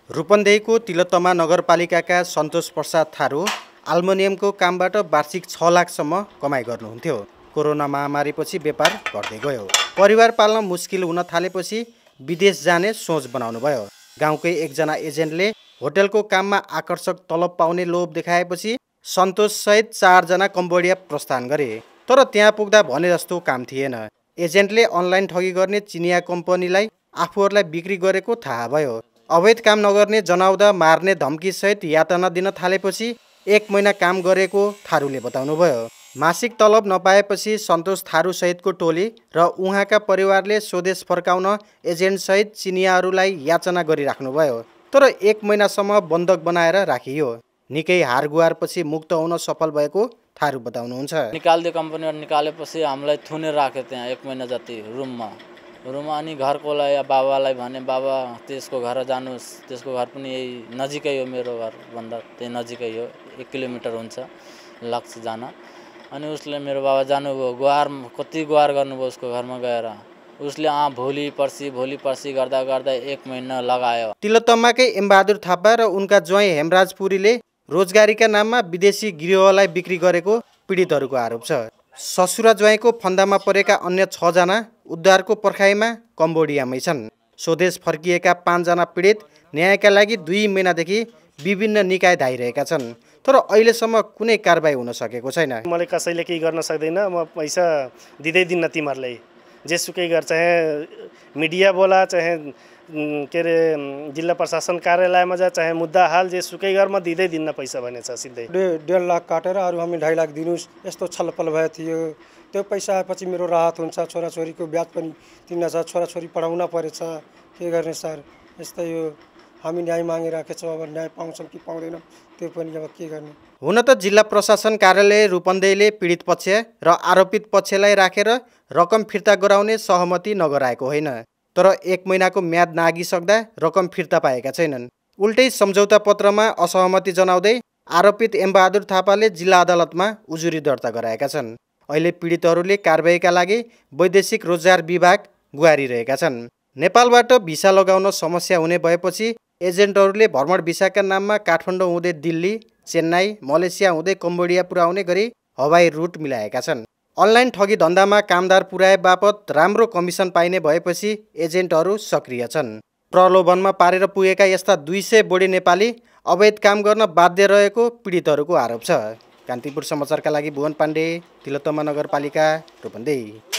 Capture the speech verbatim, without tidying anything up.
रूपन्देहीको तिलोत्तमा नगरपालिकाका सन्तोष प्रसाद थारू आल्मुनियमको कामबाट वार्षिक छ लाखसम्म कमाइ गर्नुहुन्थ्यो। कोरोना महामारीपछि व्यापार घट्दै गयो। परिवार पाल्न मुस्किल हुन थालेपछि विदेश जाने सोच बनाउनु भयो। गाउँकै एकजना एजेन्टले होटलको काममा आकर्षक तलब पाउने लोभ देखाएपछि सन्तोषसहित चारजना कम्बोडिया प्रस्थान गरे। तर त्यहाँ पुग्दा भने जस्तो काम थिएन। एजेन्टले अनलाइन ठगी गर्ने चिनिया कम्पनीलाई आफूहरूलाई बिक्री गरेको थाहा भयो। अवैध काम नगर्ने जनाउँदा मार्ने धम्कीसहित यातना दिन थालेपछि एक महिना काम गरेको थारूले बताउनुभयो। मासिक तलब नपाएपछि सन्तोष थारू सहितको टोली र उहाँका परिवारले स्वदेश फर्काउन एजेन्टसहित चिनियाहरूलाई याचना गरिराख्नुभयो। तर एक महिनासम्म बन्धक बनाएर राखियो। निकै हार गुहारपछि मुक्त हुन सफल भएको थारू बताउनुहुन्छ। निकाल्दियो कम्पनीबाट निकालेपछि हामीलाई थुनेर राख्यो त्यहाँ एक महिना जति रुममा रुममा अनि घरकोलाई या बाबालाई भने बाबा त्यसको घर जानुहोस्, त्यसको घर पनि यही नजिकै हो, मेरो घरभन्दा त्यही नजिकै हो, एक किलोमिटर हुन्छ लाग्छ जान। अनि उसले मेरो बाबा जानुभयो, गुहार कति गुहार गर्नुभयो उसको घरमा गएर। उसले अँ भोलि पर्सि भोलि पर्सि गर्दा गर्दा एक महिना लगायो। तिलोत्तमाकै एमबहादुर थापा र उनका ज्वाइँ हेमराज पुरीले रोजगारीका नाममा विदेशी गृहलाई बिक्री गरेको पीडितहरूको आरोप छ। ससुरा ज्वाइँको फन्दामा परेका अन्य छजना उद्धारको पर्खाइमा कम्बोडियामै छन्। स्वदेश फर्किएका पाँचजना पीडित न्यायका लागि दुई महिनादेखि विभिन्न निकाय धाइरहेका छन्। तर अहिलेसम्म कुनै कारबाही हुन सकेको छैन। मैले कसैले केही गर्न सक्दैन, म पैसा दिँदै दिन्न तिमीहरूलाई, जेसुकै गर, चाहे मिडिया बोला, चाहे के अरे जिल्ला प्रशासन कार्यालयमा जा, चाहे मुद्दा हाल, जेसुकै गर, म दिँदै दिन्न पैसा भनेछ सिधै। डेढ लाख काटेर अरू हामी ढाई लाख दिनुहोस् यस्तो छलफल भएको थियो। त्यो पैसा आएपछि मेरो राहत हुन्छ, छोराछोरीको ब्याज पनि तिन हजार, छोराछोरी पढाउन परेछ, के गर्ने सर, यस्तै हो। हामी न्याय मागिराखेको छौँ, अब न्याय पाउँछौँ कि पाउँदैनौँ त्यो पनि अब के गर्ने। हुन त जिल्ला प्रशासन कार्यालय रूपन्देहीले पीडित पक्ष र आरोपित पक्षलाई राखेर रकम फिर्ता गराउने सहमति नगराएको होइन। तर एक महिनाको म्याद नागिसक्दा रकम फिर्ता पाएका छैनन्। उल्टै सम्झौता पत्रमा असहमति जनाउँदै आरोपित एमबहादुर थापाले जिल्ला अदालतमा उजुरी दर्ता गराएका छन्। अहिले पीडितहरूले कारबाहीका लागि वैदेशिक रोजगार विभाग गुहारिरहेका छन्। नेपालबाट भिसा लगाउन समस्या हुने भएपछि एजेन्टहरूले भ्रमण भिसाका नाममा काठमाडौँ हुँदै दिल्ली, चेन्नई, मलेसिया हुँदै कम्बोडिया पुर्याउने गरी हवाई रुट मिलाएका छन्। अनलाइन ठगी धन्दामा कामदार पुर्याए बापत राम्रो कमिसन पाइने भएपछि एजेन्टहरू सक्रिय छन्। प्रलोभनमा पारेर पुगेका यस्ता दुई सय बढी नेपाली अवैध काम गर्न बाध्य रहेको पीडितहरूको आरोप छ। कान्तिपुर समाचारका लागि भुवन पाण्डे, तिलोत्तमा नगरपालिका, रूपन्देही।